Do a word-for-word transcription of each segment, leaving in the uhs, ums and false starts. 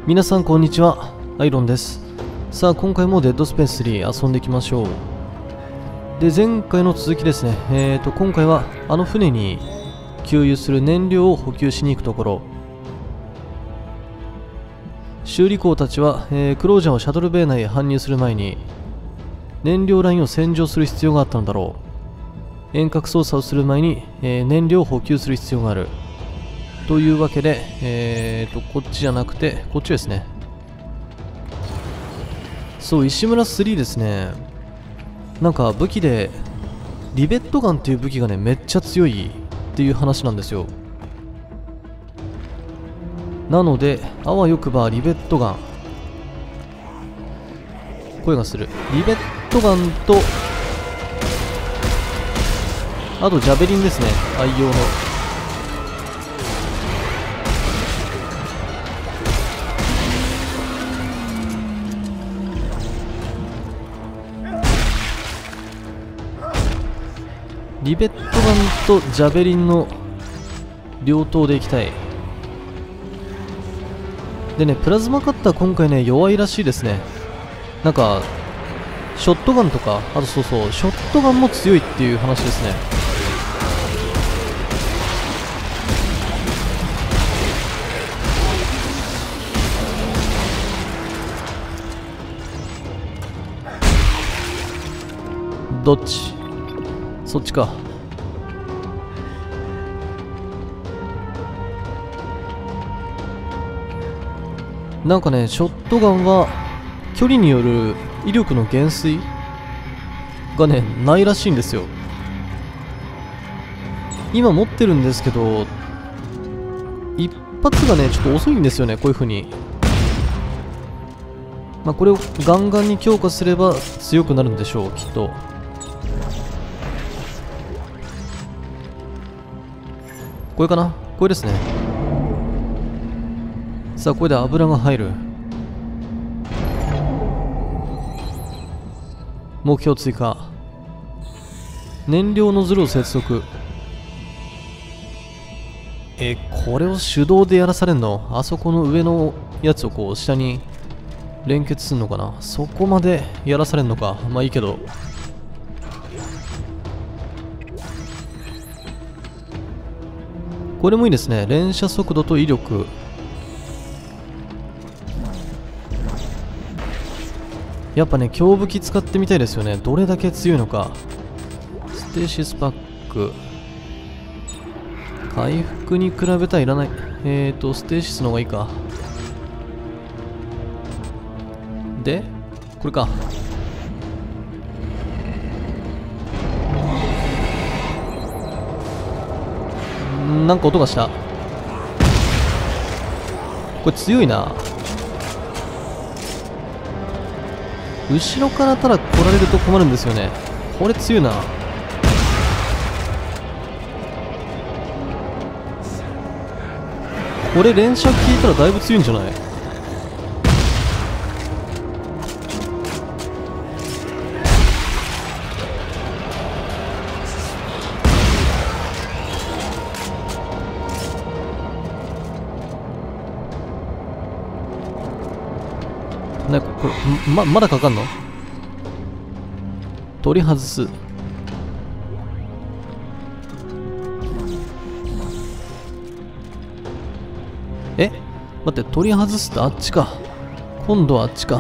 皆さんこんにちは、アイロンです。さあ今回もデッドスペーススリー遊んでいきましょう。で前回の続きですね。えーと今回はあの船に給油する燃料を補給しに行くところ、修理工たちは、えー、クロージャーをシャトルベイ内へ搬入する前に燃料ラインを洗浄する必要があったのだろう。遠隔操作をする前に、えー、燃料を補給する必要があるというわけで、えーとこっちじゃなくてこっちですね。そう、石村スリーですね。なんか武器でリベットガンっていう武器がねめっちゃ強いっていう話なんですよ。なのであわよくばリベットガン、声がするリベットガンと、あとジャベリンですね、愛用の。リベットガンとジャベリンの両刀でいきたい。でね、プラズマカッター今回ね弱いらしいですね。なんかショットガンとか、あとそうそうショットガンも強いっていう話ですね。どっち？そっちか。なんかねショットガンは距離による威力の減衰がねないらしいんですよ。今持ってるんですけど一発がねちょっと遅いんですよね、こういう風に。まあこれをガンガンに強化すれば強くなるんでしょう、きっと。これかな、これですね。さあこれで油が入る。目標追加、燃料ノズルを接続。えこれを手動でやらされんの？あそこの上のやつをこう下に連結するのかな。そこまでやらされんのか。まあいいけど。これもいいですね、連射速度と威力。やっぱね強武器使ってみたいですよね、どれだけ強いのか。ステーシスパック、回復に比べたらいらない。えーとステーシスの方がいいか。でこれか。なんか音がした。これ強いな。後ろからただ来られると困るんですよね。これ強いな。これ連射効いたらだいぶ強いんじゃない？な、これままだかかんの？取り外す。え待って、取り外すってあっちか。今度はあっちか。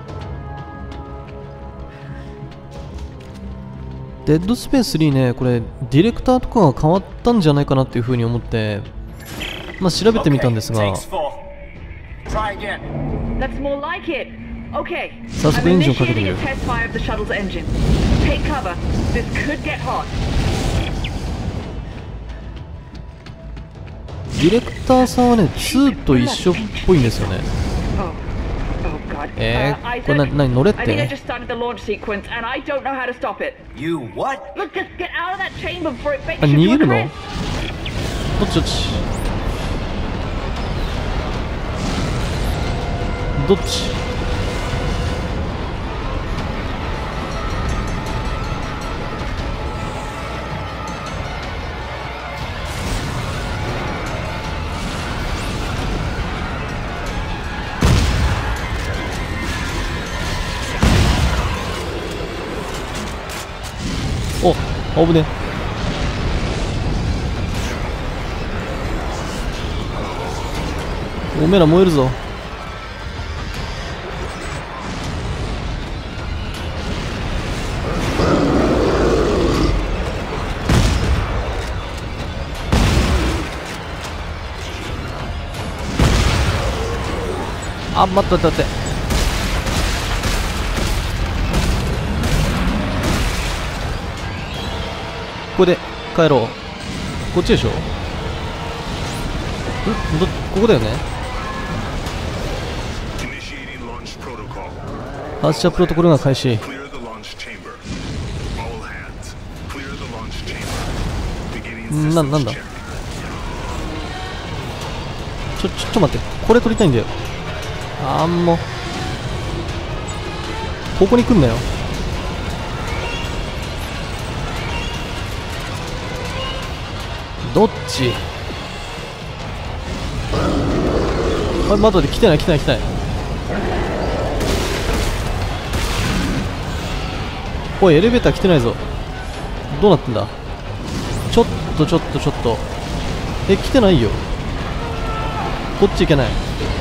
デッドスペーススリーね、これディレクターとかが変わったんじゃないかなっていうふうに思ってまあ調べてみたんですが、早速エンジンをかけてみる。ディレクターさんはねツーと一緒っぽいんですよね。えー、これな、なに乗れって？あ、逃げるの？どっちどっちどっち？ お、危ね。おめえら燃えるぞ。あ、待って待って待って。ここで帰ろう。こっちでしょ。んど、ここだよね。発射プロトコルが開始。な、なんだちょ、ちょ、ちょっと待って。これ取りたいんだよ。あんもここに来んなよ。どっち。あれ、待って、来てない来てない来てない。おい、エレベーター来てないぞ。どうなってんだ。ちょっとちょっとちょっとえ、来てないよ。こっち行けない。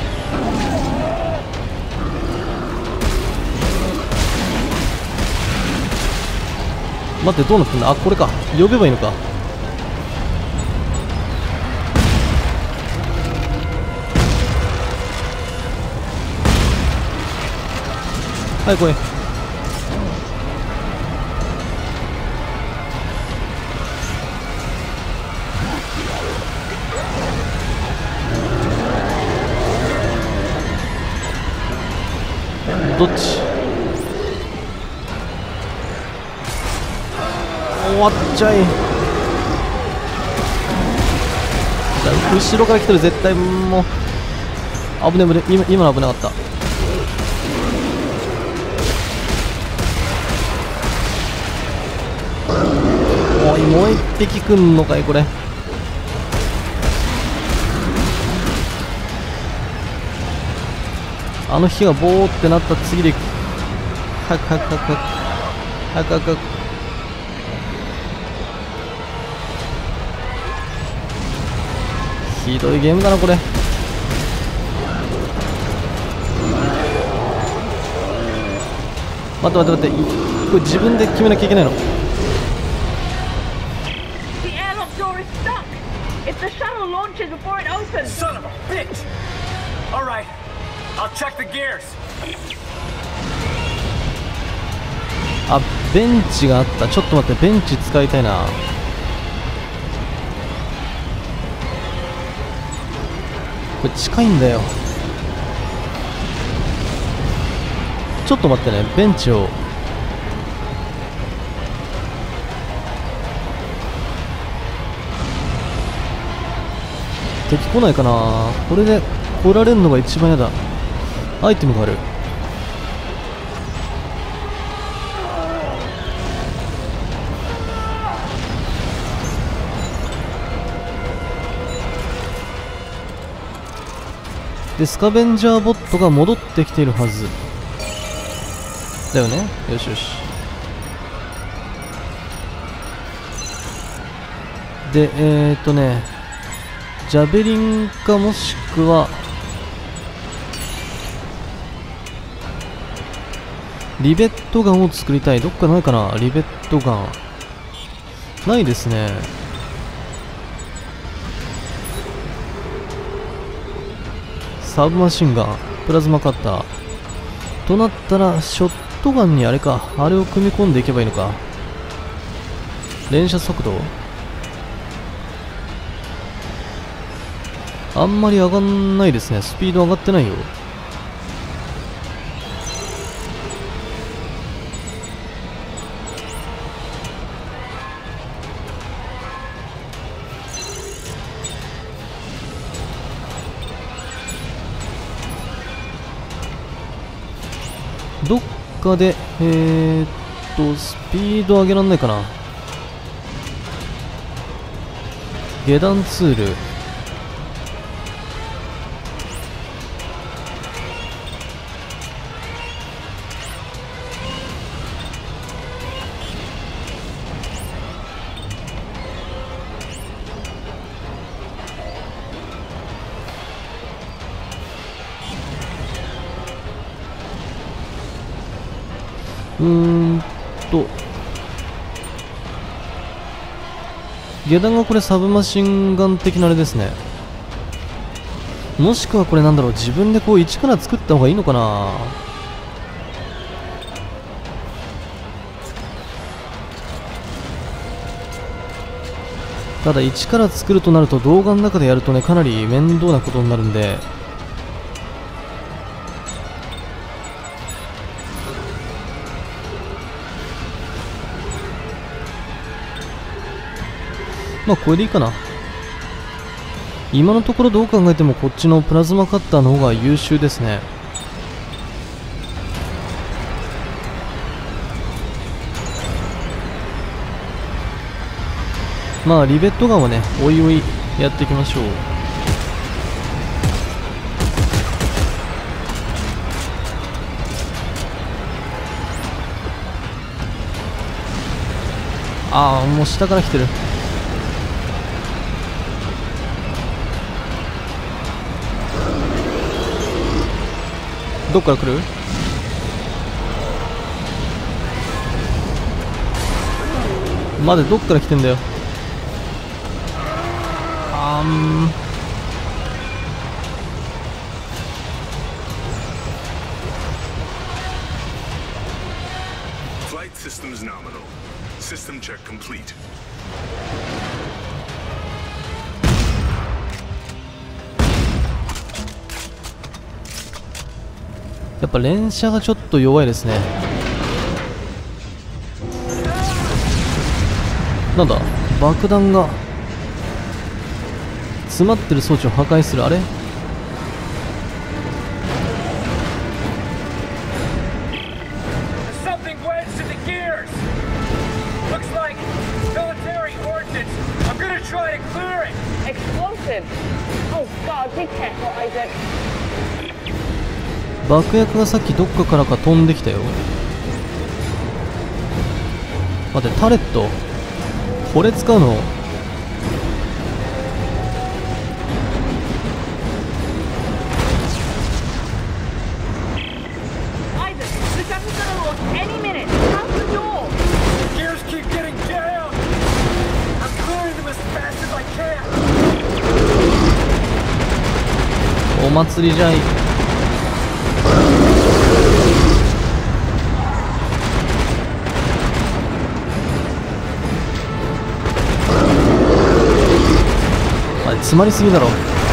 待って、どうなってんだ。あ、これか。呼べばいいのか。はい来い。どっち。終わっちゃい。後ろから来てる絶対。もう危ねえ危ねえ。今今の危なかった。おい、もう一匹来んのかいこれ。あの火がボーってなった次で早く早く早く早く早く早く早く。ひどいゲームだなこれ。待って待って待って、これ自分で決めなきゃいけないの。あ、ベンチがあった。ちょっと待って、ベンチ使いたいな。これ近いんだよ。ちょっと待ってね、ベンチを。敵来ないかな。これで来られるのが一番嫌だ。アイテムがある。で、スカベンジャーボットが戻ってきているはずだよね。よしよし。で、えーっとね、ジャベリンかもしくはリベットガンを作りたい。どっかないかな、リベットガン。ないですね。サブマシンガン、プラズマカッターとなったら、ショットガンにあれか、あれを組み込んでいけばいいのか。連射速度あんまり上がんないですね。スピード上がってないよ。どっかで、えー、っと、スピード上げらんないかな。下段ツール。 うーんと下段がこれサブマシンガン的なあれですね。もしくはこれなんだろう、自分でこう一から作った方がいいのかな。ただ一から作るとなると動画の中でやるとねかなり面倒なことになるんで、まあこれでいいかな。今のところどう考えてもこっちのプラズマカッターの方が優秀ですね。まあリベットガンはねおいおいやっていきましょう。ああもう下から来てる。どっから来る？までどっから来てんだよ。あん Flight systems nominal. System check complete. やっぱ連射がちょっと弱いですね。なんだ爆弾が詰まってる装置を破壊する。あれ爆薬がさっきどっかからか飛んできたよ。待って、タレットこれ使うの？お祭りじゃい。あれ詰まりすぎだろ。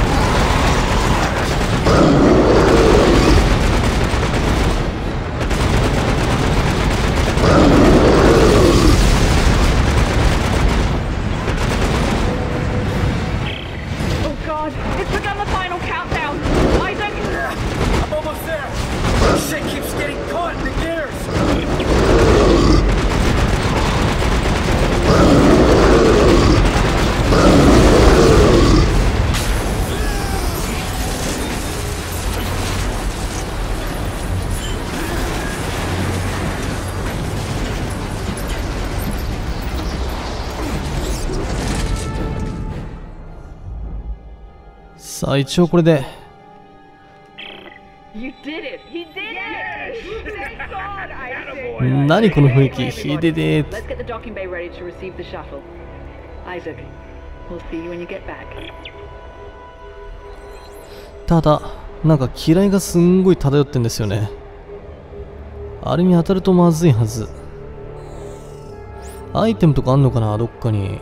さあ一応これで何この雰囲気。ひででー。ただなんか機雷がすんごい漂ってんですよね。あれに当たるとまずいはず。アイテムとかあんのかなどっかに。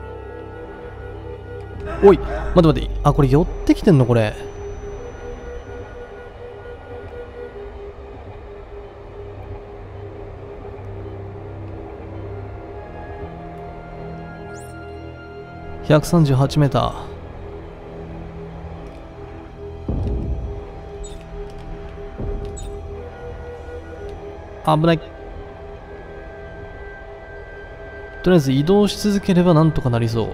おい待って待って、あこれ寄ってきてんのこれ。ひゃくさんじゅうはちメーター。危ない。とりあえず移動し続ければなんとかなりそう。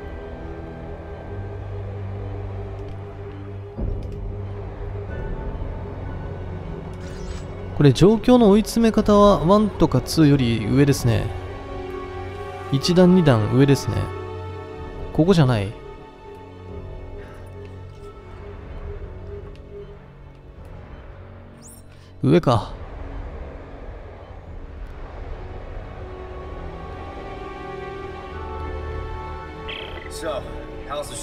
これ状況の追い詰め方はワンとかツーより上ですね。いち段に段上ですね。ここじゃない。上か。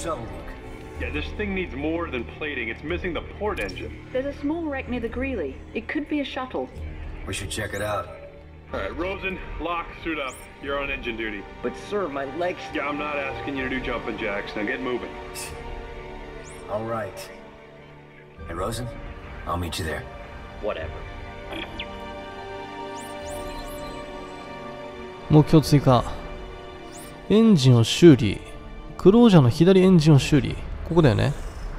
shuttle look? Yeah, this thing needs more than plating. It's missing the port engine. There's a small wreck near the Greeley. It could be a shuttle. We should check it out. All right, Rosen, lock, suit up. You're on engine duty. But sir, my legs... Yeah, I'm not asking you to do jumping jacks. Now get moving. All right. Hey, Rosen, I'll meet you there. Whatever. 目標追加。エンジンを修理。クロージャーの左エンジンを修理。ここだよね。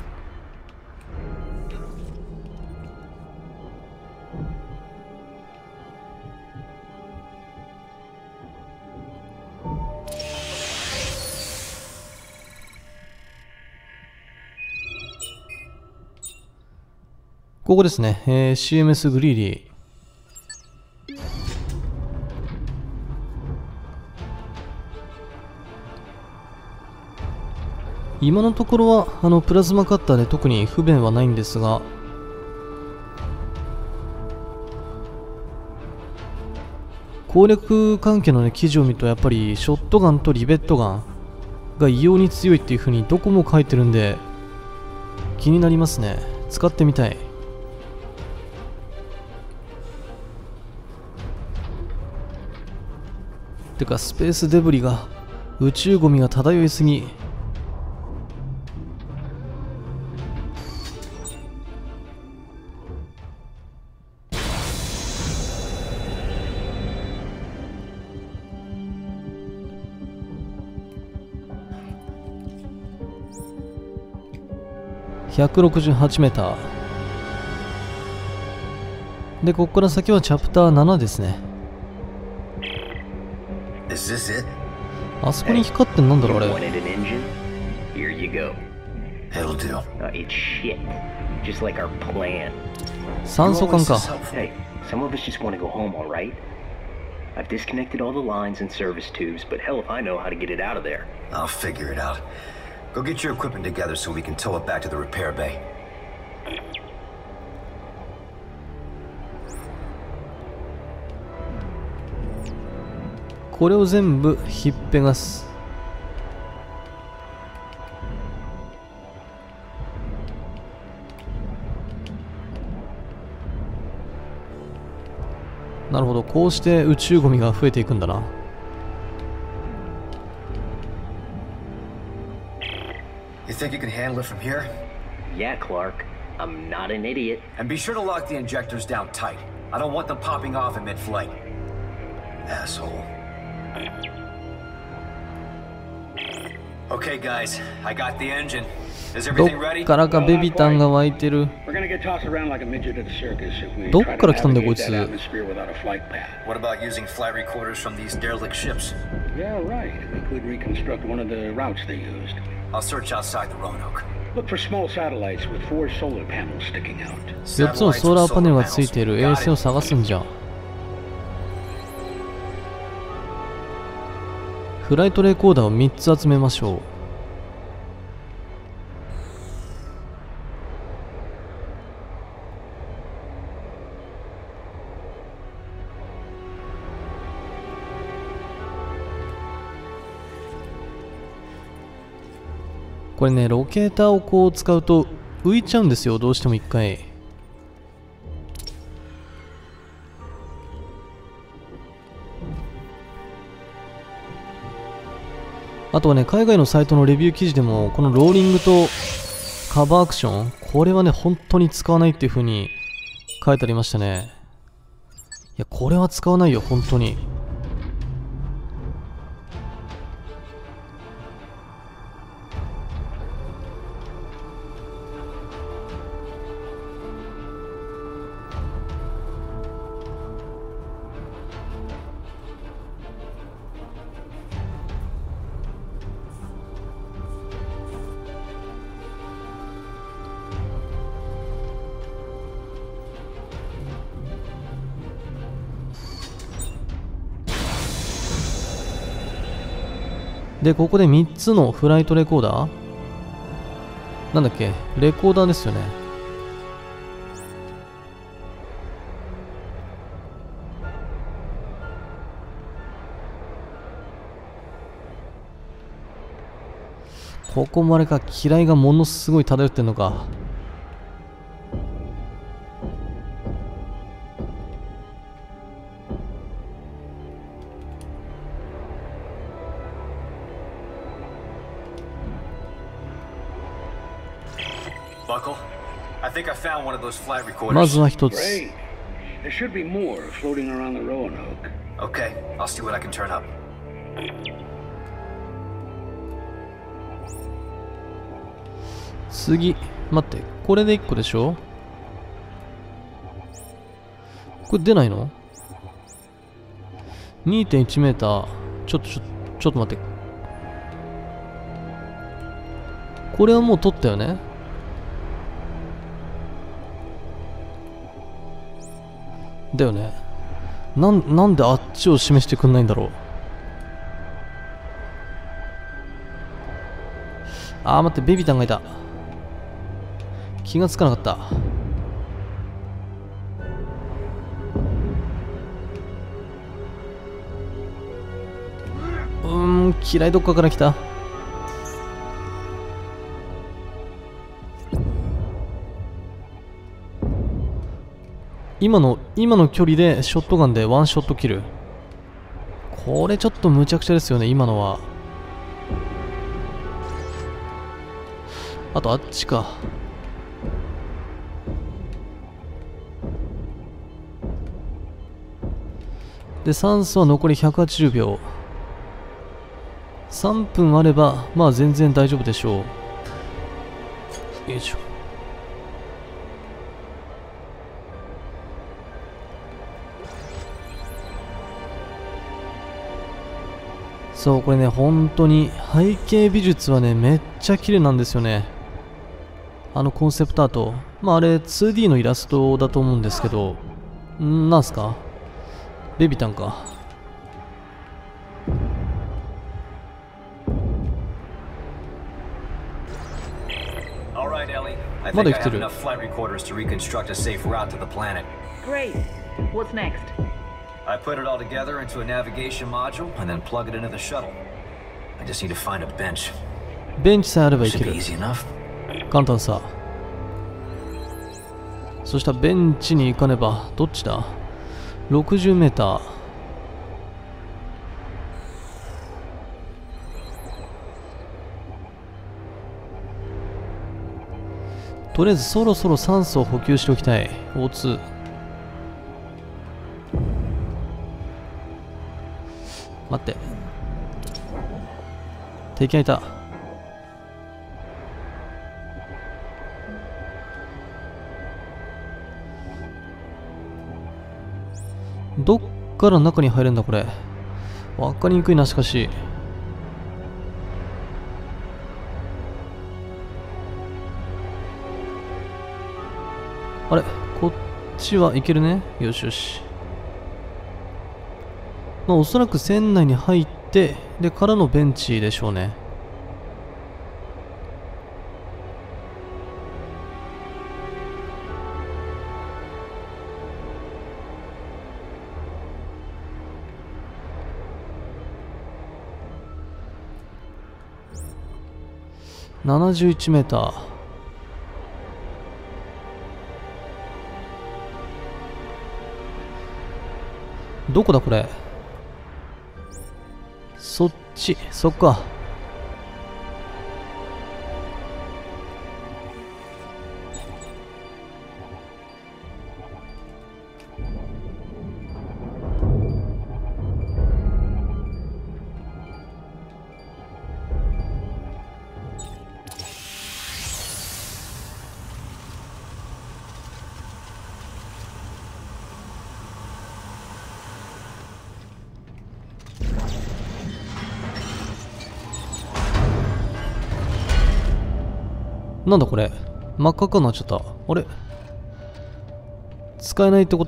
ここですね。えー、シーエムエス グリーリー。今のところはあのプラズマカッターで特に不便はないんですが、攻略関係の、ね、記事を見るとやっぱりショットガンとリベットガンが異様に強いっていう風にどこも書いてるんで気になりますね。使ってみたい。てかスペースデブリが宇宙ゴミが漂いすぎ。ひゃくろくじゅうはちメーターで、ここから先はチャプターななですね。 Is this it? あそこに光ってんなんだろうあれ。 Wanted an engine? Here you go. It'll do. Uh, it's shit. Just like our plan. 酸素管か。 Hey, some of us just want to go home, all right? I've disconnected all the lines and service tubes, but hell if I know how to get it out of there. I'll figure it out. Go get your equipment together so we can tow it back to the repair bay. これを全部ひっぺがす。なるほど、こうして宇宙ゴミが増えていくんだな。 You think you can handle it from here? Yeah, Clark. I'm not an idiot. And be sure to lock the injectors down tight. I don't want them popping off in mid-flight. Asshole. Okay, guys. I got the engine. Is ど everything っ ready? からかベビタンが湧いてる。 We're gonna get tossed around like a midget at a circus if we どっ try か to ら来たんだよこい navigate つ。 that atmosphere without a flight path. What about using flight recorders from these derelict ships? Yeah, right. We could reconstruct one of the routes they used. I'll search outside the Roanoke. Look for small satellites with four solar panels sticking out. よっつのソーラーパネルがついている衛星を探すんじゃ。フライトレコーダーをみっつ集めましょう。これね、ロケーターをこう使うと浮いちゃうんですよ、どうしても一回。あとはね、海外のサイトのレビュー記事でもこのローリングとカバーアクション、これはね本当に使わないっていう風に書いてありましたね。いや、これは使わないよ本当に。で、ここでみっつのフライトレコーダーなんだっけ、レコーダーですよね。 ここもあれか、嫌いがものすごい漂ってんのか。 Buckle, I think I found one of those flight まず recorders. は一つ。 Great. There should be more floating around the Roanoke. Okay, I'll see what I can turn up. 次、待って、これでいっこでしょ？これ出ないの？ にてんいち メーター。ちょっとちょ、ちょっと待って。これはもう取ったよね？だよね。なん、なんであっちを示してくんないんだろう。あー待って、ベビータンがいた。気がつかなかった。うーん、嫌いどっかから来た。今の、今の距離でショットガンでワンショットキル。これちょっとむちゃくちゃですよね、今のは。あとあっちか。で、酸素は残りひゃくはちじゅうびょう。さんぷんあれば、まあ全然大丈夫でしょう。よいしょ。そう、これね、本当に背景美術はね、めっちゃ綺麗なんですよね。あのコンセプトアート。まああれ ツーディー のイラストだと思うんですけど、んなんすか？ベビタンか。 Alright, Ellie. I まだ think 生 I きて have る。 enough flight recorders to reconstruct a safe route to the planet. Great. What's next? I put it all together into a navigation module and then plug it into the shuttle. I just need to find a bench. ベンチさえあればいけ Should る be。easy enough. 簡単さ。そしたらベンチに行かねば、どっちだ ?ろくじゅうメーター。とりあえずそろそろ酸素を補給しておきたい。オーツー。待って。敵がいた。どっから中に入れんだこれ。わかりにくいな、しかし。あれ、こっちはいけるね。よしよし。まあおそらく船内に入ってでからのベンチでしょうね。ななじゅういちメーター。どこだこれ。そっち、そっか。なんだこれ、真っ赤っかになっちゃった。あれ、使えないってこと？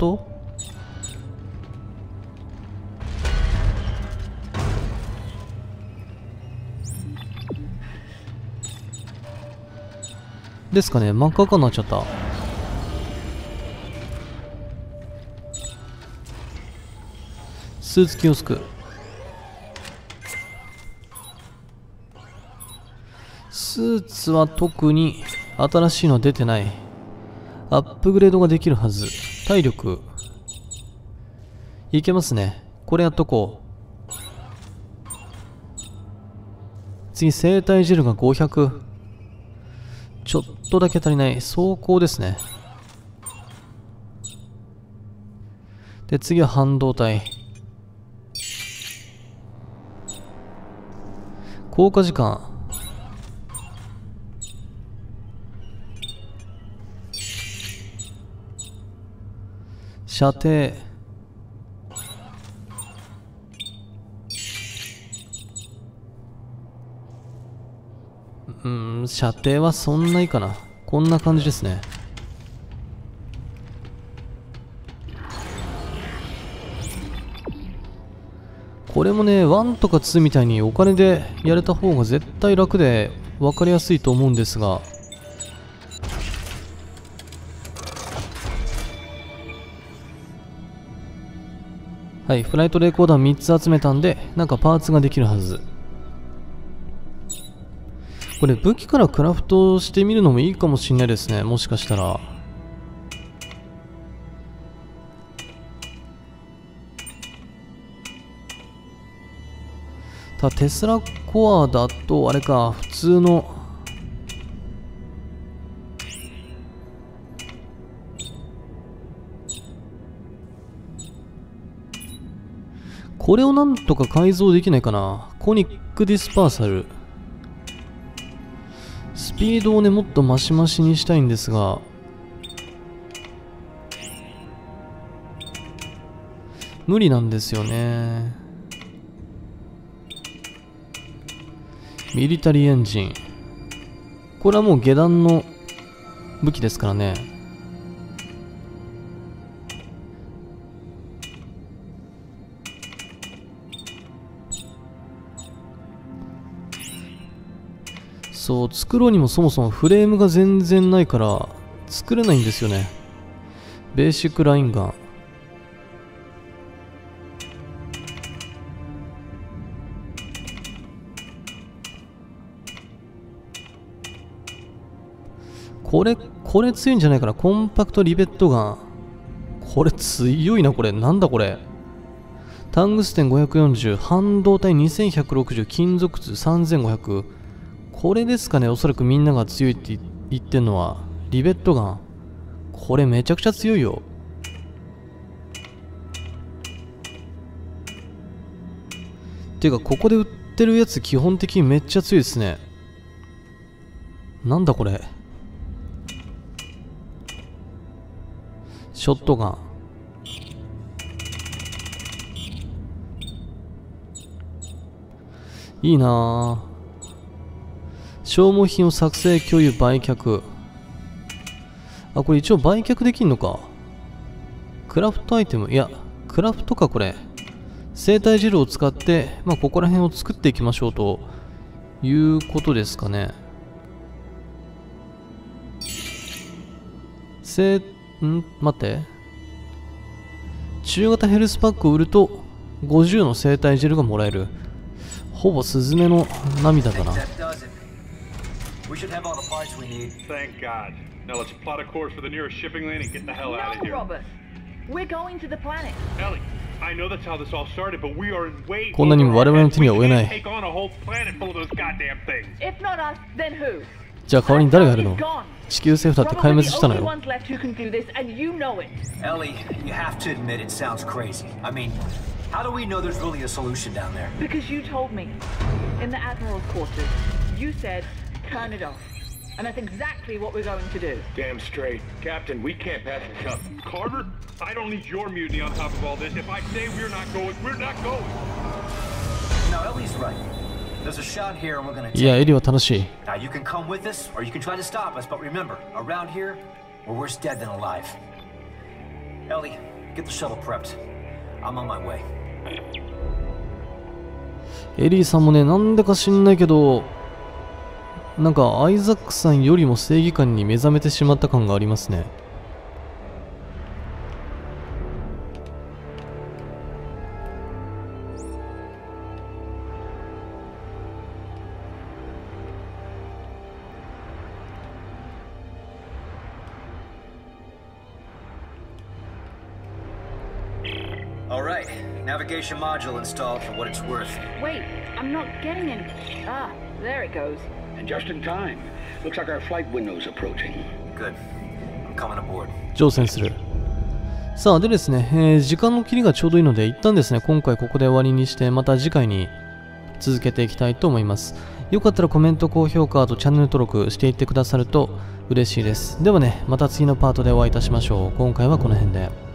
ですかね、真っ赤っかになっちゃった。スーツキオスク。 スーツは特に新しいのは出てない。アップグレードができるはず。体力いけますね。これやっとこう。次生体ジェルがごひゃく。ちょっとだけ足りない。装甲ですね。で次は半導体。効果時間射程うん、射程はそんないいかな。こんな感じですね。これもね、ワンとかツーみたいにお金でやれた方が絶対楽で分かりやすいと思うんですが、はい、フライトレコーダーみっつ集めたんで、なんかパーツができるはず。これ武器からクラフトしてみるのもいいかもしれないですね。もしかしたら。ただテスラコアだとあれか、普通のこれをなんとか改造できないかな。コニックディスパーサル。スピードをね、もっとマシマシにしたいんですが、無理なんですよね。ミリタリーエンジン。これはもう下段の武器ですからね。そう、作ろうにもそもそもフレームが全然ないから作れないんですよね。ベーシックラインガン。これ、これ強いんじゃないかな。コンパクトリベットガン。これ強いな、これ。なんだこれ。タングステンごひゃくよんじゅう、半導体にせんひゃくろくじゅう、金属痛さんぜんごひゃく。これですかね、おそらくみんなが強いって言ってんのは。リベットガン。これめちゃくちゃ強いよ。ていうか、ここで売ってるやつ基本的にめっちゃ強いですね。なんだこれ。ショットガン。いいなぁ。消耗品を作成共有売却。あ、これ一応売却できんのか。クラフトアイテム。いや、クラフトかこれ。生体ジェルを使って、まあ、ここら辺を作っていきましょうということですかね。せん待って。中型ヘルスパックを売るとごじゅうの生体ジェルがもらえる。ほぼスズメの涙だな。 We should have all the parts we need. Thank God. Now let's plot a course for the nearest shipping lane and get the hell out of No, here. Robert. We're going to the planet. Ellie, I know that's how this all started, but we are way こんなにも我々の手には負えない。 take on a whole planet full of those goddamn things. If not us, then who? じゃあ代わりに誰がやるの？ He's gone. 地球政府だって壊滅したの We're the よ。 only ones left who can do this, and you know it. Ellie, you have to admit it sounds crazy. I mean, how do we know there's really a solution down there? Because you told me. In the Admiral's quarters, you said, turn it off. And that's exactly what we're going to do. Damn straight. Captain, we can't pass this up. Carver, I don't need your mutiny on top of all this. If I say we're not going, we're not going. No, Ellie's right. There's a shot here and we're gonna いや、エ take リは楽しい。 Now you can come with us or you can try to stop us, but remember, around here, we're worse dead than alive. Ellie, get the shuttle prepped. I'm on my way. エリーさんもね、なんでか知んないけど、なんかアイザックさんよりも正義感に目覚めてしまった感がありますね。 Alright, navigation module installed for what it's worth. Wait, I'm not getting any. Ah, there it goes. And just in time. Looks like our flight window's approaching. Good. I'm coming aboard. 乗船する。さあ、でですね、えー、時間の切りがちょうどいいので、一旦ですね、今回ここで終わりにして、また次回に続けていきたいと思います。よかったらコメント、高評価、あとチャンネル登録していってくださると嬉しいです。ではね、また次のパートでお会いいたしましょう。今回はこの辺で。